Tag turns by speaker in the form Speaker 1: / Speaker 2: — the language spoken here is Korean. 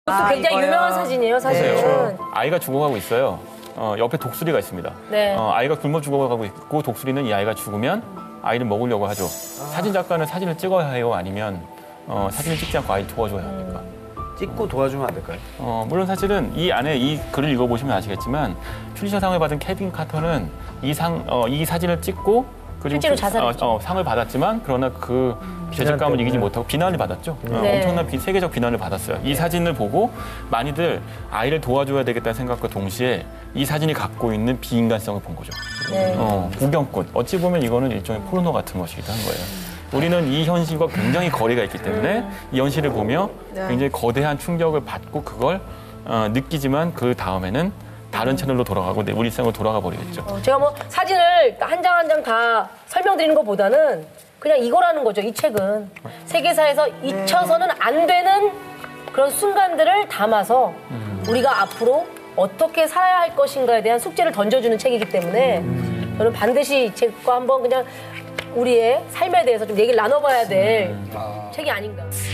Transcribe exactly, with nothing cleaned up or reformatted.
Speaker 1: 아, 굉장히 이거요? 유명한 사진이에요, 사실은.
Speaker 2: 네. 아이가 죽어가고 있어요. 어, 옆에 독수리가 있습니다.
Speaker 1: 네.
Speaker 2: 어, 아이가 굶어 죽어가고 있고 독수리는 이 아이가 죽으면 아이를 먹으려고 하죠. 아. 사진 작가는 사진을 찍어야 해요? 아니면 어, 사진을 찍지 않고 아이를 도와줘야 합니까?
Speaker 3: 음. 찍고 도와주면 안 될까요?
Speaker 2: 어, 물론 사실은 이 안에 이 글을 읽어보시면 아시겠지만 퓰리처상을 받은 케빈 카터는 이, 상, 어, 이 사진을 찍고 그리고
Speaker 1: 실제로 자살했죠.
Speaker 2: 어, 어, 상을 받았지만 그러나 그 죄책감을 이기지 못하고 비난을 받았죠. 어,
Speaker 1: 네.
Speaker 2: 엄청난 비, 세계적 비난을 받았어요. 이 사진을 보고 많이들 아이를 도와줘야 되겠다는 생각과 동시에 이 사진이 갖고 있는 비인간성을 본 거죠.
Speaker 1: 네.
Speaker 2: 어, 구경꾼. 어찌 보면 이거는 일종의 포르노 같은 것이기도 한 거예요. 우리는 이 현실과 굉장히 거리가 있기 때문에 이 현실을 보며 굉장히 거대한 충격을 받고 그걸 어, 느끼지만 그 다음에는 다른 채널로 돌아가고 내 우리 일상으로 돌아가 버리겠죠.
Speaker 1: 어, 제가 뭐 사진을 한 장 한 장 다 설명드리는 것보다는 그냥 이거라는 거죠. 이 책은 세계사에서 잊혀서는 안 되는 그런 순간들을 담아서 음. 우리가 앞으로 어떻게 살아야 할 것인가에 대한 숙제를 던져주는 책이기 때문에 음. 저는 반드시 이 책과 한번 그냥 우리의 삶에 대해서 좀 얘기를 나눠봐야 될 음. 아. 책이 아닌가.